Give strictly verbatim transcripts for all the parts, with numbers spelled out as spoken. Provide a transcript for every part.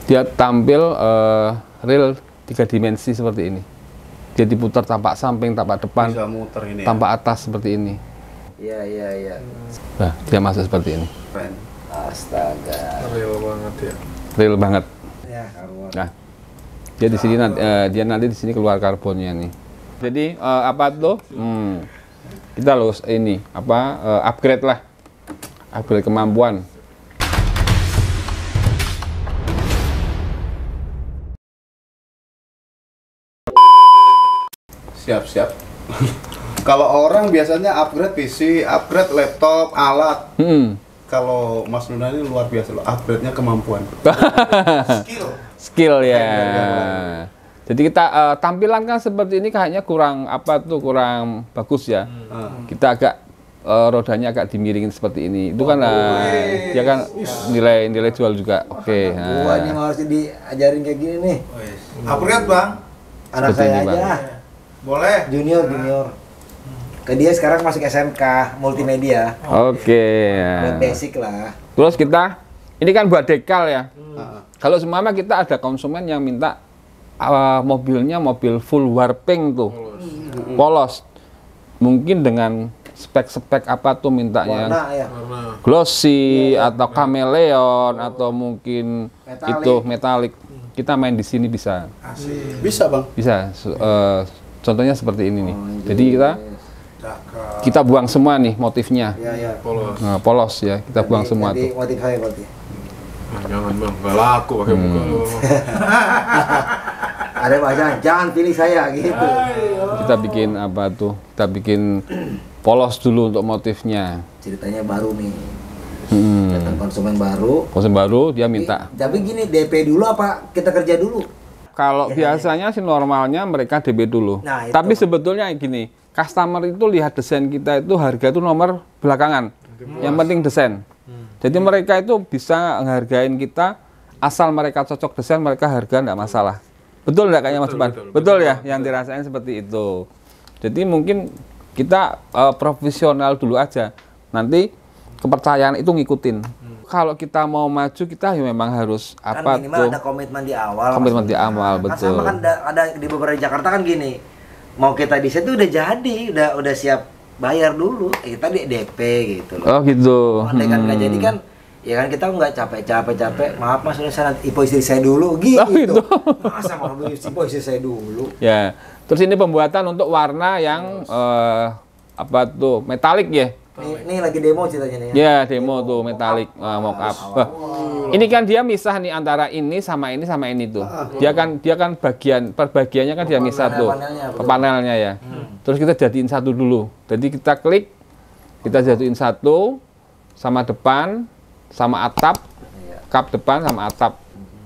Dia tampil uh, real tiga dimensi seperti ini. Dia diputar tampak samping, tampak depan, bisa muter ini tampak ya? atas seperti ini. Iya, iya, iya. Nah, dia masuk seperti ini. Keren. Astaga. Real banget ya. Real banget. Ya, karuan. Nah, dia di sini nanti, uh, dia nanti di sini keluar karbonnya nih. Jadi uh, apa tuh? Hmm, kita harus ini apa uh, upgrade lah, upgrade kemampuan. Siap-siap. Kalau orang biasanya upgrade P C, upgrade laptop, alat. Hmm. Kalau Mas Nuna ini luar biasa loh, upgrade-nya kemampuan. Skill. Skill ya. Jadi kita uh, tampilan kan seperti ini kayaknya kurang apa tuh kurang bagus ya. Hmm. Kita agak uh, rodanya agak dimiringin seperti ini. Itu kan uh, dia kan nilai nilai jual juga. Oke. Okay, Gua nah. ini harus diajarin kayak gini nih. Upgrade bang, Anak Seperti saya ini, Bang. aja. boleh. Junior, junior. Ke dia sekarang masuk S M K multimedia. Oke. Buat Ya. basic lah. Terus kita ini kan buat dekal ya. Hmm. Kalau semama kita ada konsumen yang minta uh, mobilnya mobil full warping tuh, Polos. polos. Mungkin dengan spek-spek apa tuh mintanya? Warna ya. Karena Glossy atau chameleon atau mungkin Metalik. itu metalik. Kita main di sini bisa, Asik. Bisa bang. bisa. Su- eh, contohnya seperti ini nih. Oh, Jadi kita Cakep. kita buang semua nih motifnya. Iya, iya. polos. Nah, polos ya, kita buang semua Jadi tuh. motif saya berarti. Nah, jangan bang, gak laku pakai muka Hmm. lu. Ada bahasa jangan pilih saya gitu. Kita bikin apa tuh? Kita bikin polos dulu untuk motifnya. Ceritanya baru nih. Hmm. Datang konsumen baru. Konsumen baru dia minta. Tapi gini D P dulu apa kita kerja dulu? Kalau biasanya sih normalnya mereka D B dulu. Nah, itu. Tapi sebetulnya gini, customer itu lihat desain kita itu harga itu nomor belakangan. Yang penting desain. Jadi mereka itu bisa menghargain kita asal mereka cocok desain, mereka harga enggak masalah. Betul enggak kayaknya Mas Betul, Ipan? betul, Betul, betul, ya betul. yang dirasain seperti itu. Jadi mungkin kita eh, profesional dulu aja. Nanti kepercayaan itu ngikutin. Kalau kita mau maju kita ya memang harus apa kan minimal tuh? ada komitmen di awal. Komitmen Mas. di awal, Kan betul. sama kan ada, ada di beberapa Jakarta kan gini. Mau kita desain tuh udah jadi, udah udah siap bayar dulu. Eh, kita di D P gitu loh. Oh gitu. Andai kan nggak Hmm. jadi kan, ya kan kita nggak capek-capek capek. Maaf mas, udah saya ipo istri saya dulu gitu. Oh, gitu. Masa mau beli ipo istri saya dulu? Ya, terus ini pembuatan untuk warna yang eh, apa tuh metalik ya? Ini, ini lagi demo ceritanya nih. Ya demo tuh metalik uh, mock up. Wah, ini kan dia misah nih antara ini sama ini sama ini tuh. Dia kan dia kan bagian perbagiannya kan dia misah tuh Panel-panelnya, ke betul. panelnya ya. Terus kita jadiin satu dulu. Jadi kita klik, kita jadiin satu sama depan, sama atap, Iya. kap depan sama atap.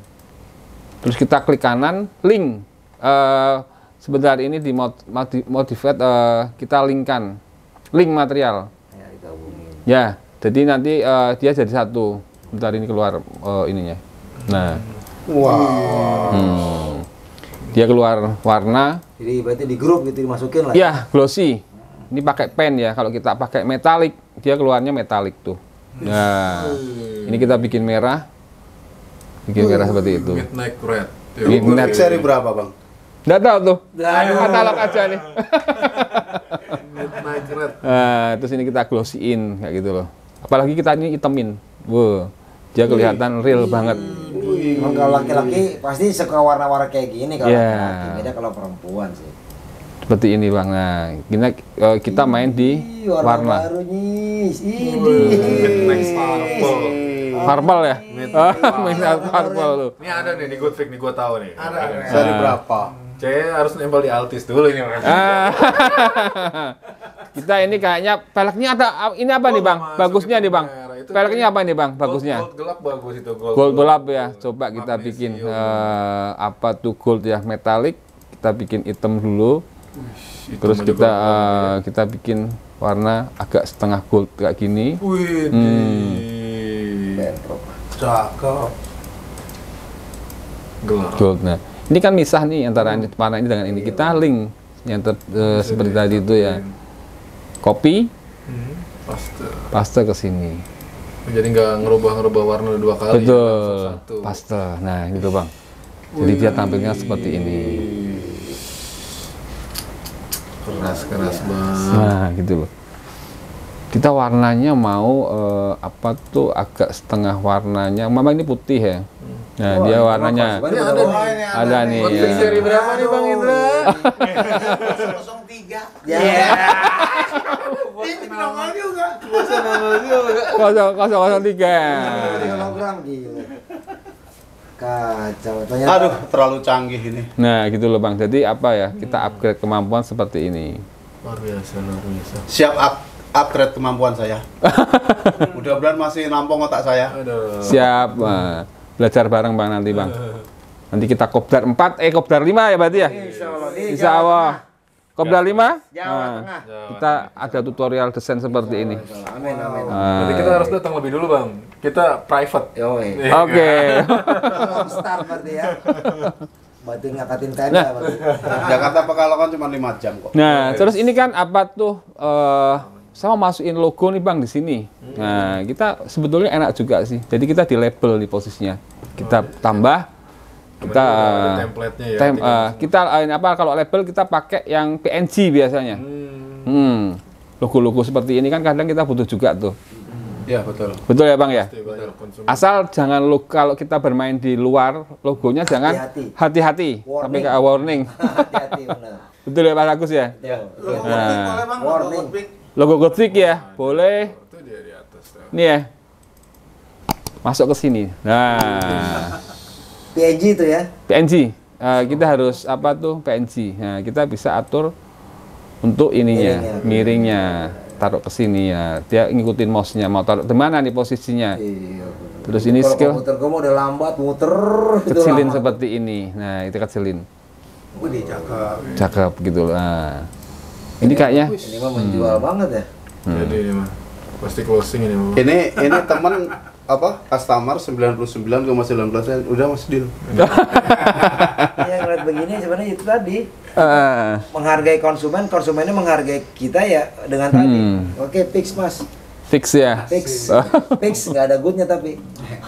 Terus kita klik kanan, link. Eh, sebentar ini di mod, modi- modified eh, kita linkkan, link material. Ya digabungin. Ya, jadi nanti eh, dia jadi satu. Bentar ini keluar eh, ininya. Nah, Wow. hmm. dia keluar warna. Jadi berarti di grup gitu dimasukin lah. Ya, glossy. Ini pakai pen ya. Kalau kita pakai metalik, dia keluarnya metalik tuh. Nah, ini kita bikin merah. Bikin merah seperti itu. Midnight Red. Midnight. Seri berapa bang? Nggak tahu tuh. Aduh. Katalog aja nih. Midnight Red. Nah, terus ini kita glossyin kayak gitu loh. Apalagi kita ini hitemin. Wow, dia kelihatan real banget. Emang kalau laki-laki pasti suka warna-warna kayak gini kalau Iya. laki-laki. Beda kalau perempuan sih. Seperti ini bang. Nah, kita, eh, kita main di Ih, warna, warna. baru nih. Midnight Purple. Purple ya? Ah, Midnight Purple tuh. Ini ada nih di Good Fix nih, gua tahu nih. Ada, ada. Seri Ah. berapa? Saya harus nempel di Altis dulu ini mas. Ah. Kita ini kayaknya peleknya ada ini apa nih bang? Masuk Bagusnya itu nih bang. merah. Itu Peleknya kayak apa nih bang? Bagusnya? Gold, gold gelap bagus itu gold. Gold gelap ya. Coba kita Magnesium. bikin eh, apa tuh gold ya metalik. Kita bikin hitam dulu. Hitam Terus aja kita gold banget eh, ya. kita bikin warna agak setengah gold kayak gini. Wih, Hmm. Bentrok. Cakep. gelap. Gold. Nah, ini kan misah nih antara ini- warna ini dengan ini. Kita link yang ter- eh, seperti tadi itu ya. Copy, Hmm. Paste. paste ke sini. Jadi nggak ngerubah-ngerubah warna dua kali. Betul, langsung satu. pastel. Nah, gitu bang. Jadi dia tampilnya seperti ini. Keras-keras banget. Nah, gitu loh. Kita warnanya mau eh, apa tuh agak setengah warnanya. Mama ini putih ya. Nah, Wah, dia ini warnanya apa? Ini ada nih. ada nih. Konflik Ya. seri berapa nih Bang Indra? nol tiga. Ya. Ini nongol juga. Kosong kosong kosong tiga. Hologram gila. Kacau. Ternyata Aduh, terlalu canggih ini. Nah, gitu loh bang. Jadi apa ya? Kita upgrade kemampuan seperti ini. Luar biasa, luar biasa. Siap up, upgrade kemampuan saya. Mudah-mudahan masih nampung otak saya. Aduh. Siap. Nah, belajar bareng bang nanti bang. Nanti kita kopdar empat, eh kopdar lima ya berarti ya? Insya Allah. Di Insya Jawa Allah. Kopdar lima? Jawa Nah, Tengah. kita ada tutorial desain seperti ini. Tengah. Amin amin. Nah, Berarti kita harus datang lebih dulu Bang. Kita private. Yoi. Oke. Long star berarti ya. Batu ngakatin tenda berarti. Jakarta Pekalongan cuma lima jam kok. Nah, terus ini kan apa tuh? eh saya mau masukin logo nih bang di sini. Nah, kita sebetulnya enak juga sih. Jadi kita di label di posisinya. Kita tambah. Kita Ada template-nya ya. tem, tinggal eh, kita eh, apa kalau label kita pakai yang P N G biasanya. Hmm. Hmm. Logo-logo seperti ini kan kadang kita butuh juga tuh. Iya, betul. Betul ya bang ya? Pasti banyak konsumen. Asal jangan lo kalau kita bermain di luar logonya jangan Hati-hati. hati-hati Warning. sampai ke warning. Hati-hati benar. Betul ya Pak Agus ya? Ya. Logo Nah. Goldfish boleh bang, logo Warning. Goldfish. Logo Godfrey ya, boleh. Itu dia di atas. Ya. Ini ya. Masuk ke sini. Nah, P N G itu ya. P N G. Eh, kita harus apa tuh P N G. Nah, kita bisa atur untuk ininya, Miringnya. miringnya. Taruh ke sini ya. Dia ngikutin mouse-nya mau taruh di mana nih posisinya. Iya. Terus ini Kalau skill komputer kamu udah lambat muter itu kecilin lama. seperti ini. Nah, itu kecilin. Wih, cakep. Cakep gitu loh. Nah. Ini kayaknya Ini mah menjual banget ya. Jadi ini mah pasti closing ini mah. Ini ini teman apa? Customer sembilan puluh sembilan koma sembilan persen udah Mas deal. Iya ngeliat begini sebenarnya itu tadi eh, menghargai konsumen, konsumennya menghargai kita ya dengan tadi. Hmm. Oke, fix mas, fix ya. fix, fix nggak ada goodnya tapi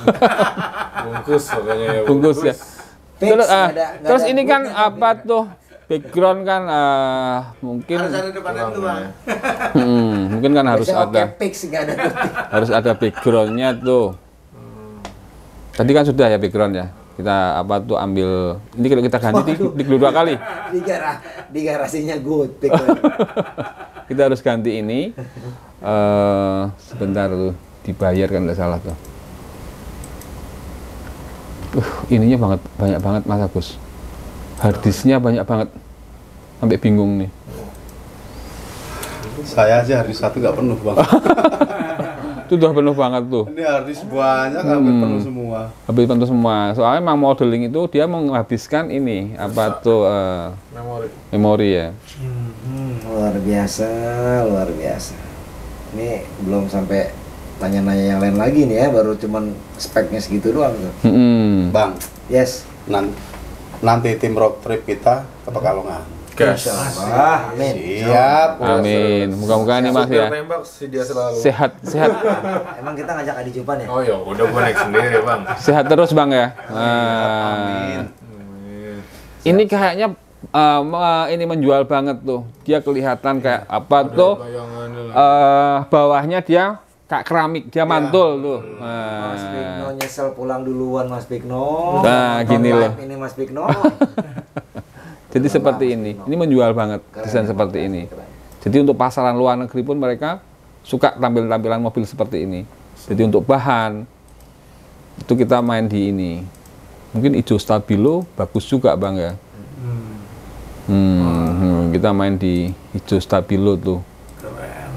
Bungkus pokoknya ya. Bungkus ya. fix Terus, ah, nggak ada. nggak terus ada ini kan goodnya, apa tuh background kan ah, mungkin Harus ada depannya tuh bang. hmm, mungkin kan harus Biasanya ada oke, fix nggak ada goodnya. harus ada backgroundnya tuh. Tadi kan sudah ya background ya. Kita apa tuh ambil ini kalau kita ganti di, di dua kali. Di garah, di garasinya good, fix. Kita harus ganti ini. eh sebentar tuh dibayar kan nggak salah tuh. Uh, ininya banget banyak banget Mas Agus. Harddisknya banyak banget. Sampai bingung nih. Saya aja hari satu nggak penuh bang. Itu udah penuh banget tuh. Ini harddisk banyak hampir Hmm. penuh semua. Habis penuh semua. Soalnya memang modeling itu dia menghabiskan ini apa tuh eh, Memori. memori ya. Luar biasa, luar biasa. Ini belum sampai nanya-nanya yang lain lagi nih ya, baru cuman speknya segitu doang tuh. Mm-mm. Bang, Yes. nan- nanti tim road trip kita ke Pekalongan. Gas. Wah, amin. Siap. Amin. Moga-moga nih Mas Supir ya. tembak sih dia selalu. Sehat, sehat, Emang kita ngajak Adi Cupan ya? Oh ya, udah gua naik sendiri bang. sehat terus Bang ya. Amin. Nah, ini kayaknya eh, me- ini menjual banget tuh. Dia kelihatan kayak apa tuh? Bayangannya lah. eh bawahnya dia kayak keramik, dia mantul tuh. Nah, Mas Pikno nyesel pulang duluan Mas Pikno. Nah, Nonton gini live loh. Ini Mas Pikno. jadi seperti ini. Ini menjual banget desain seperti ini. Jadi untuk pasaran luar negeri pun mereka suka tampil-tampilan mobil seperti ini. Jadi untuk bahan itu kita main di ini. Mungkin hijau stabilo bagus juga Bang ya. Hmm, hmm, kita main di hijau stabilo tuh. Keren.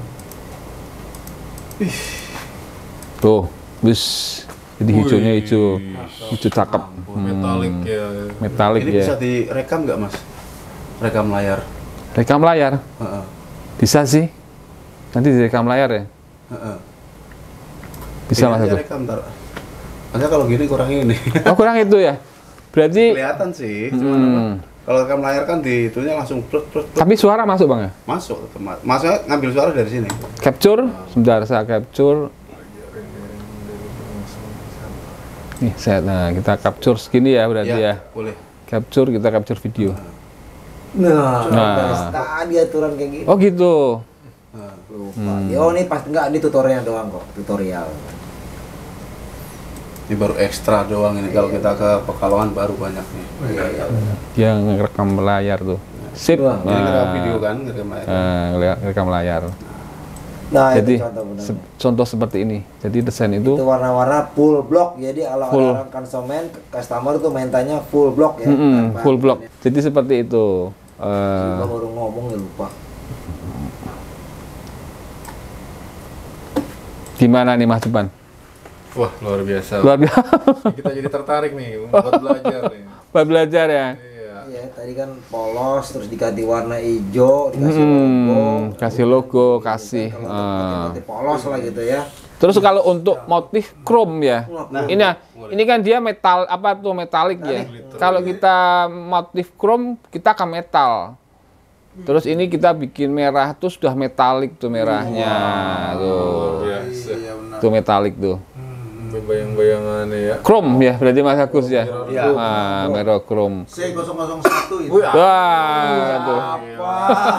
Tuh, wis. Jadi hijaunya hijau, hijau cakep. Metalik ya. Metalik Ini ya. bisa direkam nggak mas? Rekam layar. Rekam layar, Heeh. bisa sih. Nanti direkam layar ya. Heeh. Bisa Ini Mas aja Agus. rekam ntar. Masa kalau gini kurang ini. Oh kurang itu ya. Berarti. Kelihatan sih. Cuman Hmm. apa, kalau rekam layar kan di itunya langsung plek plek plek. Tapi suara masuk Bang ya. Masuk. Mas- Masnya ngambil suara dari sini. Capture, sebentar saya capture. Nih, saya, nah kita capture segini ya berarti ya. Boleh. Capture, kita capture video. Nah, Nah. tadi aturan kayak gitu. Oh gitu. Lupa. Ya, oh ini pas enggak ini tutorial doang kok, tutorial. Ini baru ekstra doang ini. Kalau kita ke Pekalongan baru banyak nih. Iya, iya. Dia ngerekam layar tuh. Sip. Wah, Ini kita Nah, video kan, ngerekam air. eh, ngeliat- ngerekam layar. Nah, Jadi itu contoh benar. se- contoh seperti ini. Jadi desain itu Itu warna-warna full block. Jadi kalau Full. orang konsumen, customer tuh mintanya full block ya. mm-mm, tanpa- full block. Jadi seperti itu. Eh, Gua baru ngomong ya lupa. gimana nih Mas Depan? Wah, luar biasa. Luar biasa. Kita jadi tertarik nih buat belajar nih. Buat belajar ya. Iya. Iya, tadi kan polos terus diganti warna hijau, dikasih logo. Hmm, kasih logo, kasih. Kalau eh. untuk motif polos lah gitu ya. Terus kalau untuk motif chrome ya, ini ya, ini kan dia metal apa tuh metalik ya. Kalau kita motif chrome kita akan metal. Terus ini kita bikin merah tuh sudah metalik tuh merahnya tuh, Biasa. Iya benar. tuh metalik tuh. Bayang-bayangannya ya. Chrome ya, berarti Mas Agus ya. Iya. Ah, merah chrome. C nol nol satu itu. Wah, tuh. Apa?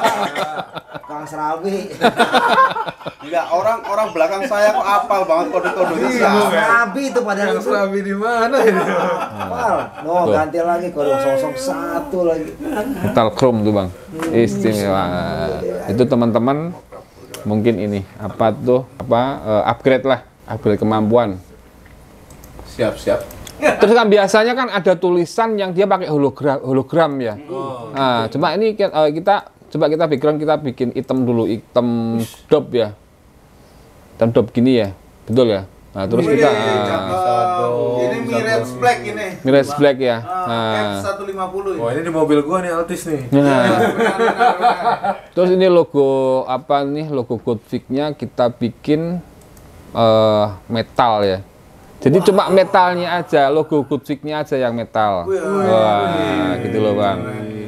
Kang Serabi. Enggak, orang orang belakang saya kok apal banget kode-kodenya Kang siapa? Serabi itu padahal Yang itu. Serabi di mana ini? Apal. No, Tuh. ganti lagi kode nol nol satu lagi. Metal chrome tuh Bang. Istimewa. Itu teman-teman mungkin ini apa tuh apa eh, upgrade lah, upgrade kemampuan. Siap-siap. Terus kan biasanya kan ada tulisan yang dia pakai hologram, hologram ya. Nah, cuma ini ki- eh, kita coba kita background kita bikin hitam dulu, hitam dop ya. Hitam dop gini ya, betul ya. Nah, terus kita ah, Ini Mirage Black ini. Mirage Black ya. Ah, Nah, F seratus lima puluh Wah, ini. ini di mobil gua nih Altis nih. nah. Benar, benar, benar. Terus ini logo apa nih? Logo Goldfish-nya kita bikin eh, metal ya. Jadi cuma metalnya aja, logo Goldfish-nya aja yang metal. Wah, gitu loh Bang.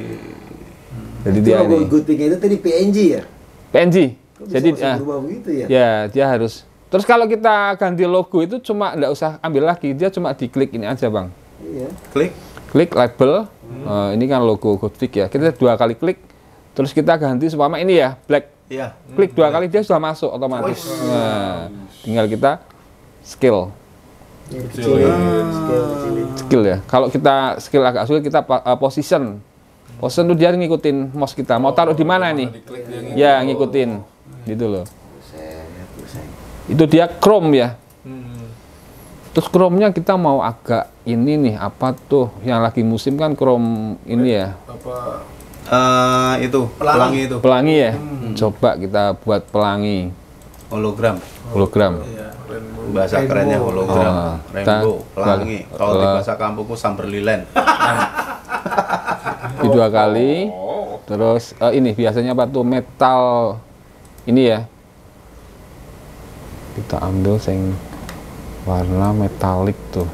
Jadi Itu dia logo ini Good Pink itu tadi P N G ya? P N G. Kok bisa Jadi langsung ah, berubah begitu ya? ya dia harus. Terus kalau kita ganti logo itu cuma nggak usah ambil lagi, dia cuma diklik ini aja Bang. Iya. Klik. Klik label. Eh, ini kan logo Goldfish ya. Kita dua kali klik. Terus kita ganti supaya ini ya black. Iya. Klik dua kali dia sudah masuk otomatis. Nah, tinggal kita skill. Ini kecilin, skill kecilin. Skill ya. Kalau kita skill agak sulit kita pa- uh, position. Position tuh dia ngikutin mouse kita. Mau taruh di mana nih? Diklik dia Ya, ngikutin. Gitu loh. Buset, buset. Itu dia chrome ya. Hmm. Terus chrome-nya kita mau agak ini nih, apa tuh yang lagi musim kan chrome ini ya. Apa? Eh, itu pelangi itu. Pelangi ya. Coba kita buat pelangi Hologram. hologram. Iya. Bahasa kerennya hologram. Oh, Rainbow, kita- pelangi. Kalau di eh, bahasa kampungku Samberlilen. Di dua kali. Terus eh, ini biasanya apa tuh metal ini ya. Kita ambil yang warna metalik tuh.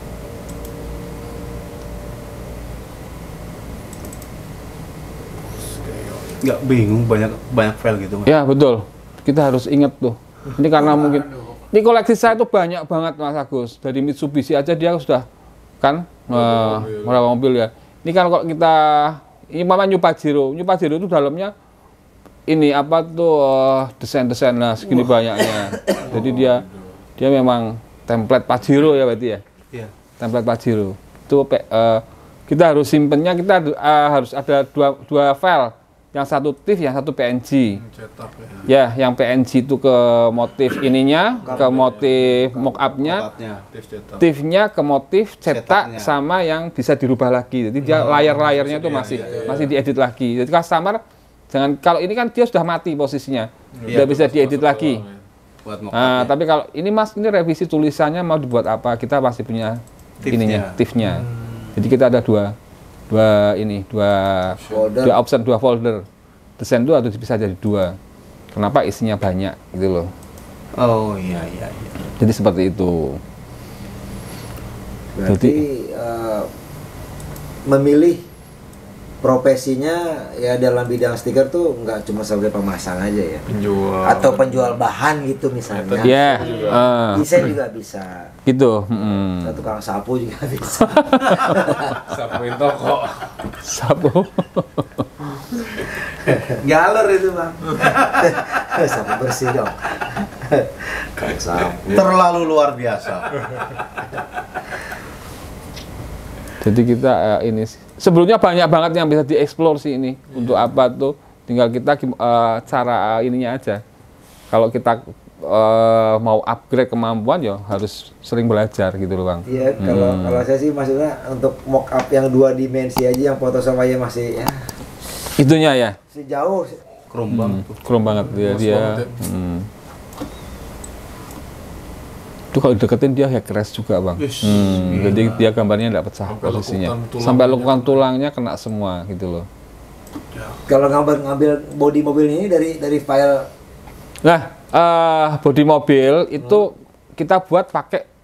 Nggak bingung banyak banyak file gitu. Mas. Ya betul. Kita harus ingat tuh. Ini karena mungkin ini koleksi saya tuh banyak banget Mas Agus. Dari Mitsubishi aja dia sudah kan eh, beberapa mobil ya. Ini kan kalau kita ini mama New Pajero. New Pajero itu dalamnya ini apa tuh eh, desain-desain lah segini banyaknya. Jadi dia dia memang template Pajero ya berarti ya. Iya. Template Pajero. Itu pe- eh, kita harus simpennya kita eh, harus ada dua dua file. Yang satu T I F, yang satu P N G. Cetak ya. Ya, yang P N G itu ke motif ininya, ke motif mock-up-nya, Tempatnya. Tis cetak. T I F-nya ke motif Cetaknya. cetak sama yang bisa dirubah lagi. Jadi dia layar-layarnya itu masih masih diedit lagi. Jadi customer jangan kalau ini kan dia sudah mati posisinya. Tidak bisa diedit lagi. Buat mock Nah, tapi kalau ini Mas ini revisi tulisannya mau dibuat apa? Kita pasti punya T I F-nya. ininya, T I F-nya. Jadi kita ada dua dua ini, dua Folder. dua option, dua folder. Desain itu harus bisa jadi dua. Kenapa isinya banyak gitu loh. Oh iya iya iya. Jadi seperti itu. Berarti eh, memilih profesinya ya dalam bidang stiker tuh nggak cuma sebagai pemasang aja ya. Penjual. Atau penjual bahan gitu misalnya. Ya, eh, Desain juga bisa. gitu. Mm. Atau tukang sapu juga bisa. Sapuin toko. Sapu. Galur itu bang. Sapu bersih dong. Sapu. Terlalu luar biasa. Jadi kita eh, ini sih. Sebelumnya banyak banget yang bisa dieksplor sih ini. Untuk apa tuh? Tinggal kita gim- eh, cara ininya aja. Kalau kita eh, mau upgrade kemampuan ya harus sering belajar gitu loh, Bang. Iya, kalau Hmm. kalau saya sih maksudnya untuk mock up yang dua dimensi aja yang Photoshop aja masih ya Itunya ya. sejauh. Kerumbang. Hmm, keren banget dia Bos dia. banget ya. Hmm. Itu kalau deketin dia hack crash juga, Bang. Ish, Hmm, jadi dia gambarnya nggak pecah Sampai posisinya. lekukan tulangnya. Sampai lekukan tulangnya kena semua gitu loh. Kalau ngambil ngambil body mobil ini dari dari file Nah, eh bodi mobil itu kita buat pakai